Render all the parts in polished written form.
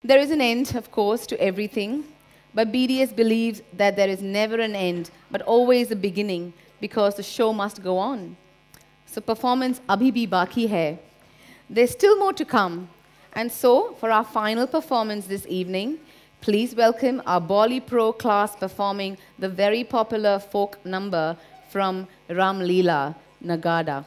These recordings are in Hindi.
There is an end, of course, to everything, but BDS believes that there is never an end, but always a beginning, because the show must go on. So performance abhi bhi baki hai. There's still more to come. And so, for our final performance this evening, please welcome our Bolly Pro class performing the very popular folk number from Ram Leela, Nagada.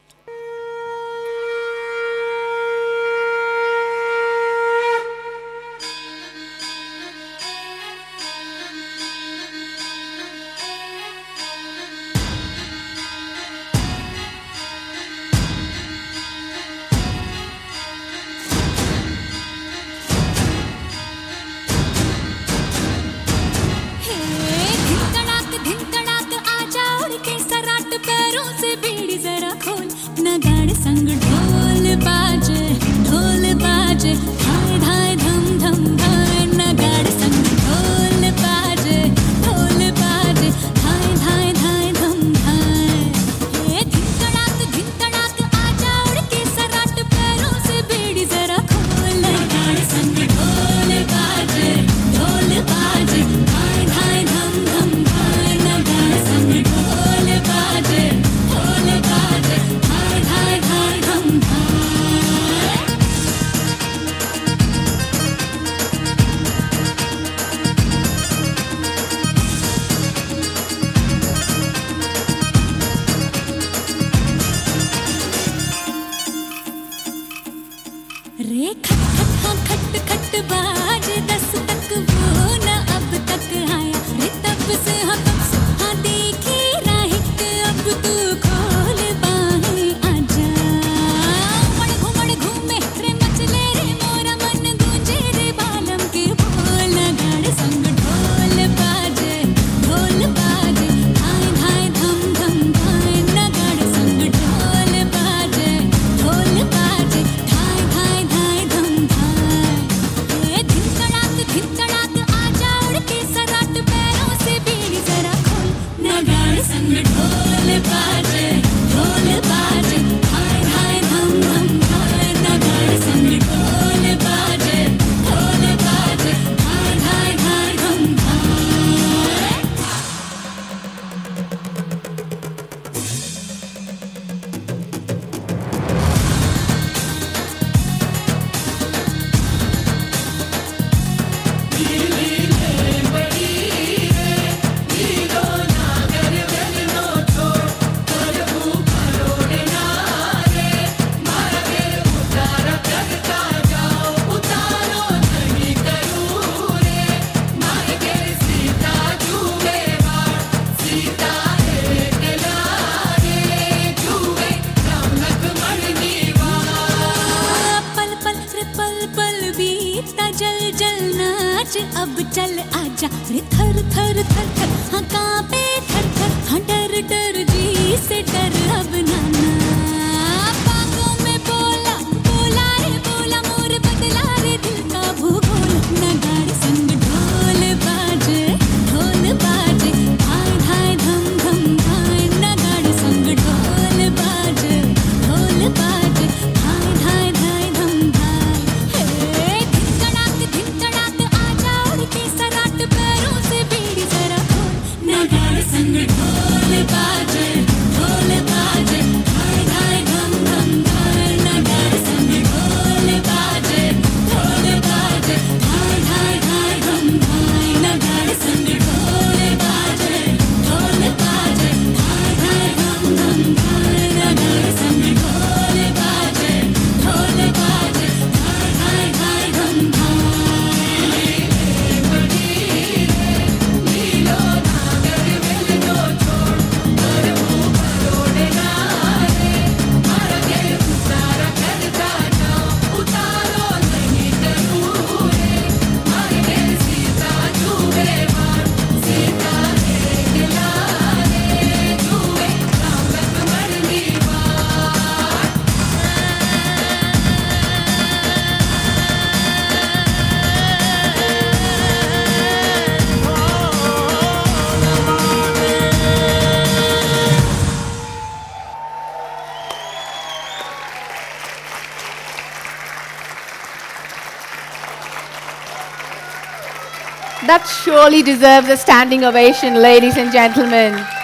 अब चल आजा रे थर थर थर थर हाँ कांपे थर थर हाँ डर डर जी से डर अब नाना बागों में बोला बोला रे बोला मोर बदला रे दिल का भूगोल नगाड़े संग ढोल बाजे हाय हाय धम धम हाय नगाड़े संग ढोल बाजे हाय हाय हाय धम धाय हे धिन तड़ाक आ जाओ के सराट पैरों से बीड़ी जरा खोल नगाड़े That surely deserves a standing ovation, ladies and gentlemen.